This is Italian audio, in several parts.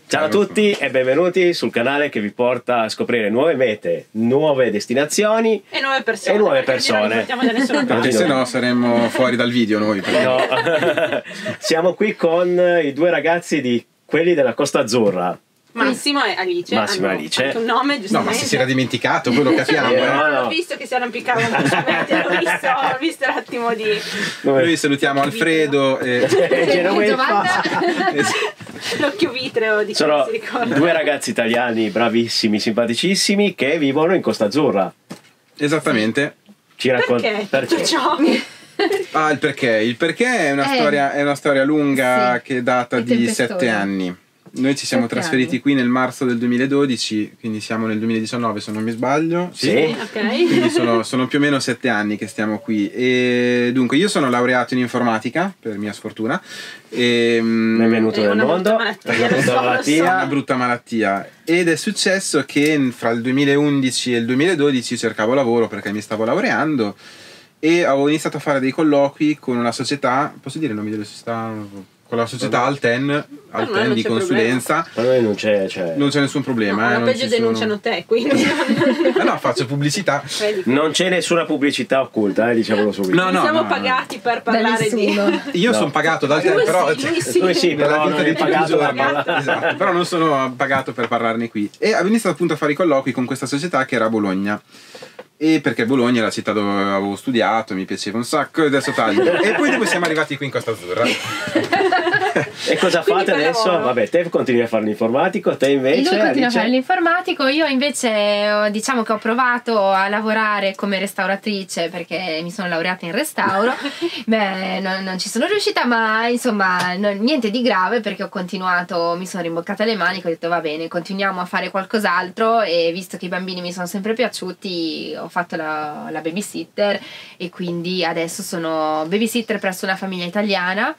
Ciao a tutti e benvenuti sul canale che vi porta a scoprire nuove mete, nuove destinazioni e nuove persone. Perché se no saremmo fuori dal video noi. No. Siamo qui con i due ragazzi di quelli della Costa Azzurra. Massimo e Alice. Massimo e Alice. Anche un nome, giustamente. No, ma se si era dimenticato, quello capiamo. No, ho visto che si arrampicavano ho visto l'attimo di... Noi salutiamo Alfredo e l'occhio vitreo di sono chi si ricorda. due ragazzi italiani bravissimi, simpaticissimi che vivono in Costa Azzurra. Esattamente. Ci racconta perché? Ciò? Ah, il perché? Il perché è una storia lunga, sì, che data di 7 anni. Noi ci siamo trasferiti qui nel marzo del 2012, quindi siamo nel 2019 se non mi sbaglio. Sì. Ok. Quindi sono più o meno 7 anni che stiamo qui. E dunque io sono laureato in informatica, per mia sfortuna. Benvenuto nel mondo. Una brutta malattia. Ed è successo che fra il 2011 e il 2012 cercavo lavoro perché mi stavo laureando e avevo iniziato a fare dei colloqui con una società, posso dire i nomi delle società? Con la società Alten di consulenza. Ma noi non c'è nessun problema. No, peggio denunciano te, quindi. No, faccio pubblicità. Non c'è nessuna pubblicità occulta, diciamolo subito. No, siamo pagati per parlare di. Io sono pagato dal Alten, però. Lui sì, però non è pagato esatto, però non sono pagato per parlarne qui. E avevo iniziato appunto a fare i colloqui con questa società che era a Bologna. E perché Bologna è la città dove avevo studiato, mi piaceva un sacco e adesso taglio. E poi dopo siamo arrivati qui in Costa Azzurra. E cosa fate adesso? Vabbè, te continui a fare l'informatico, te invece? Lui continua a fare l'informatico, io invece diciamo che ho provato a lavorare come restauratrice perché mi sono laureata in restauro. Beh, non ci sono riuscita, ma insomma niente di grave perché ho continuato, mi sono rimboccata le maniche, ho detto va bene, continuiamo a fare qualcos'altro e visto che i bambini mi sono sempre piaciuti ho fatto la babysitter e quindi adesso sono babysitter presso una famiglia italiana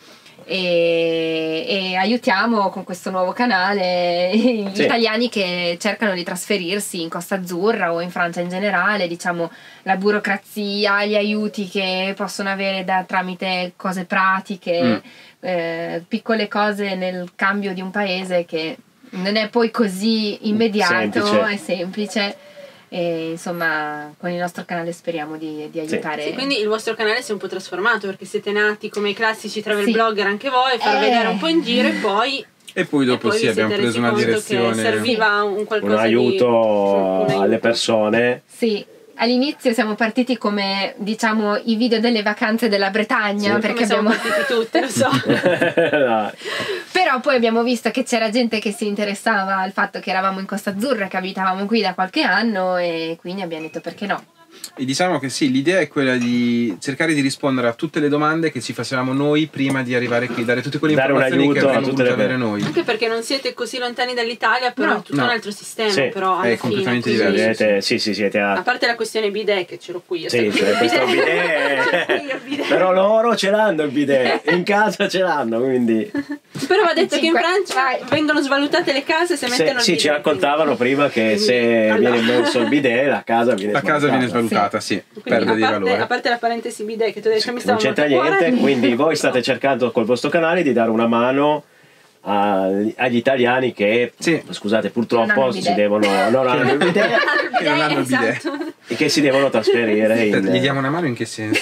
e aiutiamo con questo nuovo canale gli italiani che cercano di trasferirsi in Costa Azzurra o in Francia in generale, diciamo la burocrazia, gli aiuti che possono avere tramite cose pratiche, piccole cose nel cambio di un paese che non è poi così immediato e semplice. E insomma con il nostro canale speriamo di aiutare. Sì, quindi il vostro canale si è un po' trasformato perché siete nati come i classici travel blogger anche voi, far vedere un po' in giro e poi dopo abbiamo preso una direzione che serviva un aiuto alle persone. Sì. All'inizio siamo partiti come, diciamo, i video delle vacanze della Bretagna, perché siamo partiti tutti, lo so. No. Però poi abbiamo visto che c'era gente che si interessava al fatto che eravamo in Costa Azzurra, che abitavamo qui da qualche anno e quindi abbiamo detto perché no. E diciamo che sì, l'idea è quella di cercare di rispondere a tutte le domande che ci facevamo noi prima di arrivare qui, dare tutte quelle informazioni che avremmo voluto avere noi. Anche perché non siete così lontani dall'Italia, però è tutto un altro sistema, però è completamente diverso. Siete a parte la questione bidet che ce l'ho qui, io questo bidet. Però loro ce l'hanno il bidet, in casa ce l'hanno, quindi. Però va detto che in Francia vengono svalutate le case se mettono il bidet. Sì, ci raccontavano prima che se viene messo il bidet la casa viene svalutata, sì, perde di valore. A parte la parentesi bidet che tu hai detto mi stavo non c'entra niente, quindi voi state cercando col vostro canale di dare una mano agli italiani che scusate purtroppo si devono non hanno il bidet e che si devono trasferire gli diamo una mano in che senso?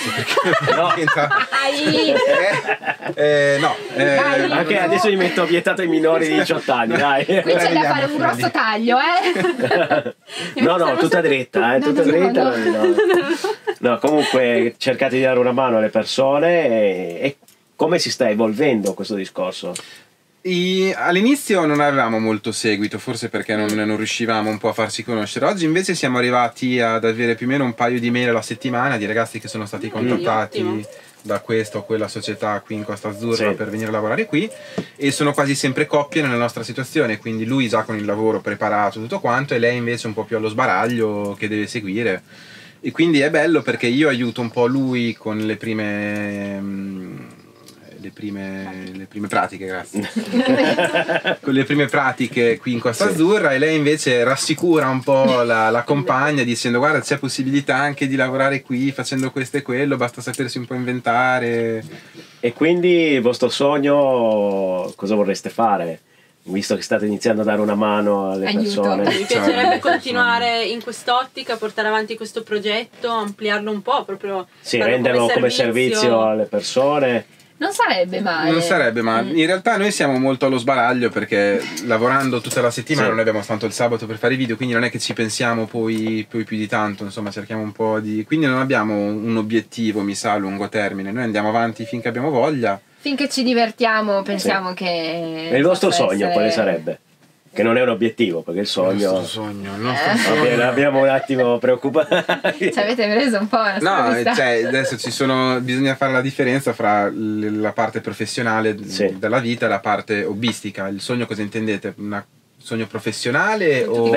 Anche adesso gli metto vietato ai minori di 18 anni, dai. Qui c'è da fare un grosso taglio, no, tutta dritta, tutta dritta. No, comunque cercate di dare una mano alle persone e come si sta evolvendo questo discorso? All'inizio non avevamo molto seguito, forse perché non riuscivamo un po' a farci conoscere. Oggi invece siamo arrivati ad avere più o meno un paio di mail alla settimana di ragazzi che sono stati contattati da questa o quella società qui in Costa Azzurra per venire a lavorare qui e sono quasi sempre coppie nella nostra situazione, quindi lui già con il lavoro preparato tutto quanto e lei invece un po' più allo sbaraglio che deve seguire. E quindi è bello perché io aiuto un po' lui con le prime pratiche, grazie. Con le prime pratiche qui in Costa Azzurra e lei invece rassicura un po' la compagna dicendo guarda c'è possibilità anche di lavorare qui facendo questo e quello, basta sapersi un po' inventare. E quindi il vostro sogno cosa vorreste fare? visto che state iniziando a dare una mano alle persone. Mi piacerebbe continuare in quest'ottica, portare avanti questo progetto, ampliarlo un po', proprio renderlo come servizio alle persone. Non sarebbe male. Non sarebbe male. In realtà noi siamo molto allo sbaraglio perché lavorando tutta la settimana non abbiamo tanto il sabato per fare i video, quindi non è che ci pensiamo poi più di tanto, insomma cerchiamo un po' di... Quindi non abbiamo un obiettivo, mi sa, a lungo termine. Noi andiamo avanti finché abbiamo voglia. Finché ci divertiamo pensiamo che... E il vostro sogno quale sarebbe? Che non è un obiettivo, perché il sogno... Abbiamo un attimo preoccupati. Ci avete preso un po' una No, cioè, adesso bisogna fare la differenza fra la parte professionale della vita e la parte hobbistica. Il sogno cosa intendete? Un sogno professionale o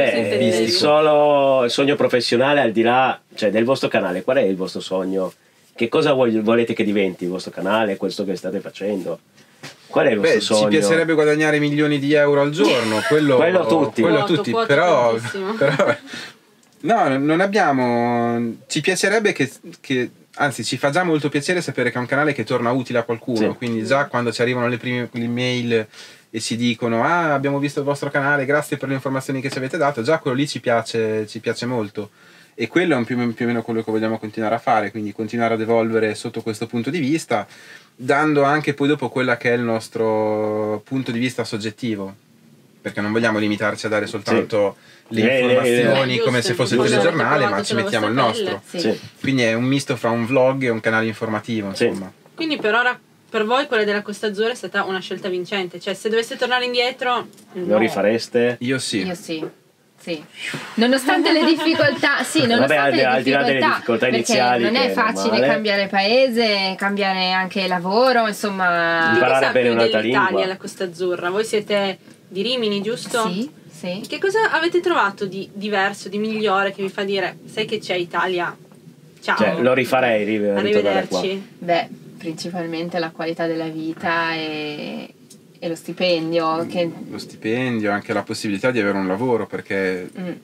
solo il sogno professionale al di là, cioè, del vostro canale? Qual è il vostro sogno? Che cosa volete che diventi il vostro canale, questo che state facendo? Qual è il vostro sogno? Ci piacerebbe guadagnare milioni di euro al giorno, quello tutti, però no, non abbiamo, ci piacerebbe che anzi ci fa già molto piacere sapere che è un canale che torna utile a qualcuno, quindi già quando ci arrivano le prime email e ci dicono abbiamo visto il vostro canale, grazie per le informazioni che ci avete dato, già quello lì ci piace molto. E quello è più o meno quello che vogliamo continuare a fare, quindi continuare ad evolvere sotto questo punto di vista, dando anche poi dopo quella che è il nostro punto di vista soggettivo, perché non vogliamo limitarci a dare soltanto le informazioni come se fosse il telegiornale, ma ci mettiamo il nostro. Quindi è un misto fra un vlog e un canale informativo, insomma. Quindi per ora, per voi quella della Costa Azzurra è stata una scelta vincente, cioè se doveste tornare indietro lo rifareste? Io sì. Sì, nonostante le difficoltà, al di là delle difficoltà iniziali, non è facile cambiare paese, cambiare anche lavoro, insomma, imparare bene un'altra lingua. L'Italia, la Costa Azzurra, voi siete di Rimini, giusto? Sì. Che cosa avete trovato di diverso, di migliore che vi fa dire, sai che c'è Italia? Ciao. Cioè, lo rifarei, arrivederci. Beh, principalmente la qualità della vita e lo stipendio. Lo stipendio, anche la possibilità di avere un lavoro, perché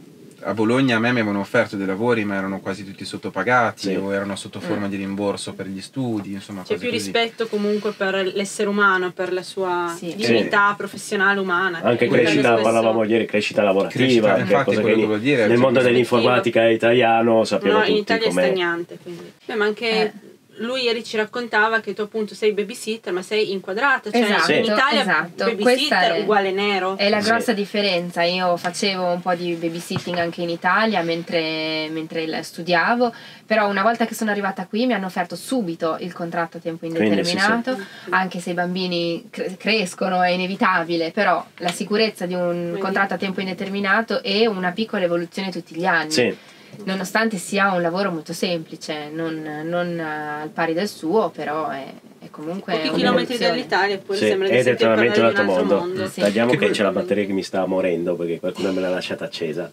a Bologna a me mi avevano offerto dei lavori ma erano quasi tutti sottopagati o erano sotto forma di rimborso per gli studi, insomma. C'è più rispetto comunque per l'essere umano, per la sua dignità professionale umana. Anche crescita, parlavamo ieri, crescita lavorativa, infatti quello che dire, nel mondo dell'informatica italiano sappiamo tutti in Italia com'è. è stagnante, quindi. Ma anche lui ieri ci raccontava che tu appunto sei babysitter, ma sei inquadrata, cioè in Italia babysitter è uguale nero. È la grossa differenza. Io facevo un po' di babysitting anche in Italia mentre studiavo, però una volta che sono arrivata qui mi hanno offerto subito il contratto a tempo indeterminato, anche se i bambini crescono, è inevitabile, però la sicurezza di un contratto a tempo indeterminato e una piccola evoluzione tutti gli anni. Nonostante sia un lavoro molto semplice, non al pari del suo, però è comunque pochi chilometri dall'Italia, eppure sembra di sentire parlare di un altro mondo. Tagliamo che c'è la batteria che mi sta morendo perché qualcuno me l'ha lasciata accesa.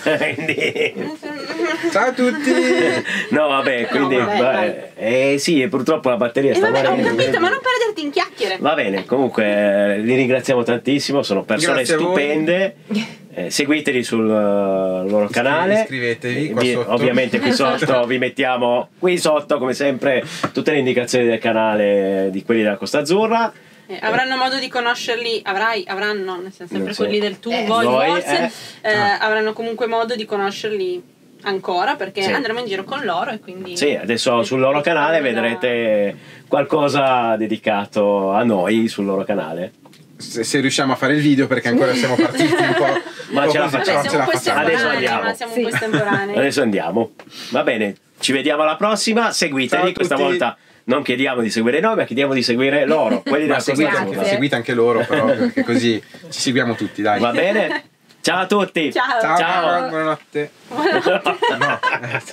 Ciao a tutti. No vabbè, quindi sì, purtroppo la batteria sta morendo. Ho capito, ma non perderti in chiacchiere. Va bene, comunque li ringraziamo tantissimo, sono persone stupende. Seguiteli sul loro canale, iscrivetevi qua sotto. Ovviamente qui sotto vi mettiamo qui sotto come sempre tutte le indicazioni del canale di quelli della Costa Azzurra. Avranno modo di conoscerli, avranno, nel senso sempre quelli del tu, voi forse, avranno comunque modo di conoscerli ancora perché andremo in giro con loro e quindi adesso sul loro canale vedrete qualcosa dedicato a noi sul loro canale. Se riusciamo a fare il video, perché ancora siamo partiti un po'. Ma ce la facciamo. Adesso andiamo. Siamo un po' estemporanei. Adesso andiamo. Va bene, ci vediamo alla prossima. Seguiteli. Questa volta non chiediamo di seguire noi, ma chiediamo di seguire loro. Quelli della seguite anche loro, però, perché così ci seguiamo tutti, dai. Va bene? Ciao a tutti. Ciao. Buonanotte. No.